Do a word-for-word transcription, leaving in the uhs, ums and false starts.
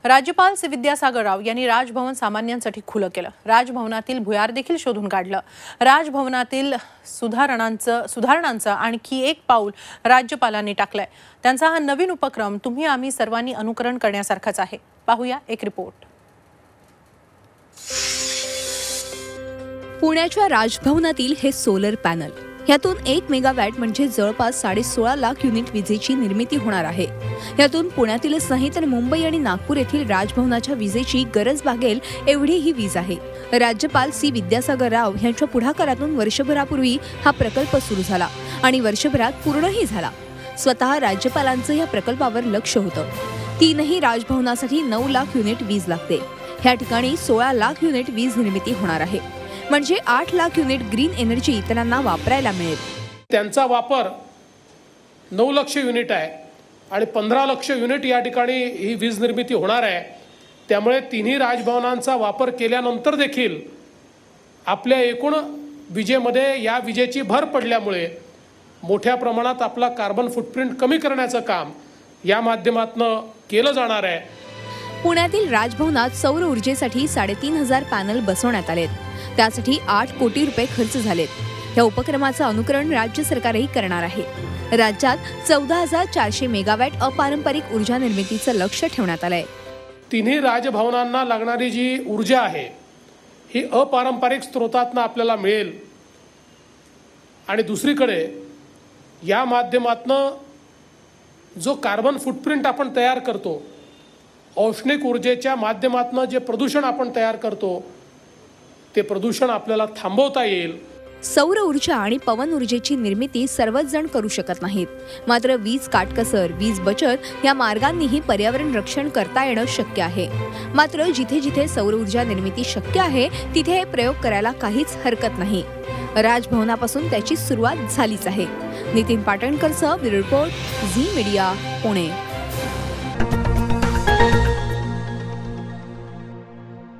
राज्यपाल सी विद्यासागर राव यांनी राजभवन सामान्यांसाठी खुलं केलं। राजभवनातील भुयार देखील शोधून काढलं। राजभवनातील सुधारणांचं सुधारणांचं आणखी एक पाऊल राज्यपालांनी टाकलंय। त्यांचा हा नवीन उपक्रम तुम्ही आम्ही सर्वांनी अनुकरण करण्यासारखाच आहे। पाहूया एक रिपोर्ट। पुण्याच्या राजभवनातील हे सोलर पॅनल, यातून एक मेगावॅट म्हणजे जवळपास साडे सोळा लाख युनिट विजेची निर्मिती होणार आहे। यातून पुण्यातीलच नाही तर मुंबई आणि नागपूर येथील राजभवनाच्या विजेची गरज भागेल एवढी ही वीज आहे। राज्यपाल सी विद्यासागर राव यांच्या पुढाकारातून वर्षभरापूर्वी हा प्रकल्प सुरू झाला आणि वर्षभरात पूर्णही झाला। स्वतः राज्यपालांचं या प्रकल्पावर लक्ष होतं। तीनही राजभवनासाठी नऊ लाख युनिट वीज लागते। ह्या ठिकाणी सोळा लाख युनिट वीज निर्मिती होणार आहे, म्हणजे आठ लाख युनिट ग्रीन एनर्जी इतरांना वापरायला मिळेल। त्यांचा वापर नऊ लक्ष युनिट आहे आणि पंधरा लक्ष युनिट या ठिकाणी ही वीज निर्मिती होणार आहे। त्यामुळे तिन्ही राजभवनांचा वापर केल्यानंतर देखील आपल्या एकूण विजेमध्ये या विजेची भर पडल्यामुळे मोठ्या प्रमाणात आपला कार्बन फुटप्रिंट कमी करण्याचं काम या माध्यमातून केलं जाणार आहे। पुण्यातील राजभवनात सौर ऊर्जेसाठी साडेतीन हजार पॅनल बसवण्यात आलेत। त्यासाठी आठ कोटी रुपये खर्च झालेत। या उपक्रमाचं अनुकरण राज्य सरकारही करणार आहे। राज्यात चौदा हजार चारशे मेगावॅट अपारंपरिक ऊर्जा निर्मितीचं लक्ष ठेवण्यात आलंय। तिन्ही राजभवनांना लागणारी जी ऊर्जा आहे ही अपारंपरिक स्रोतातून आपल्याला मिळेल आणि दुसरीकडे या माध्यमातून जो कार्बन फुटप्रिंट आपण तयार करतो, औष्णिक ऊर्जेच्या माध्यमातून जे प्रदूषण आपण तयार करतो ते प्रदूषण आपल्याला थांबवता येईल। सौर ऊर्जा आणि पवन ऊर्जेची निर्मिती सर्वच जण करू शकत नाहीत, मात्र वीज काटकसर, वीज बचत या मार्गांनीही पर्यावरण रक्षण करता येणं शक्य आहे। मात्र जिथे जिथे सौर ऊर्जा निर्मिती शक्य आहे तिथे हे प्रयोग करायला काहीच हरकत नाही। राजभवनापासून त्याची सुरुवात झालीच आहे। नितीन पाटणकरसह bureau report, Zee Media, Pune.